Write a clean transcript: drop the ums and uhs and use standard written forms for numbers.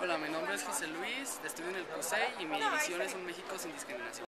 Hola, mi nombre es José Luis, estudio en el CUSEI y mi visión es un México sin discriminación.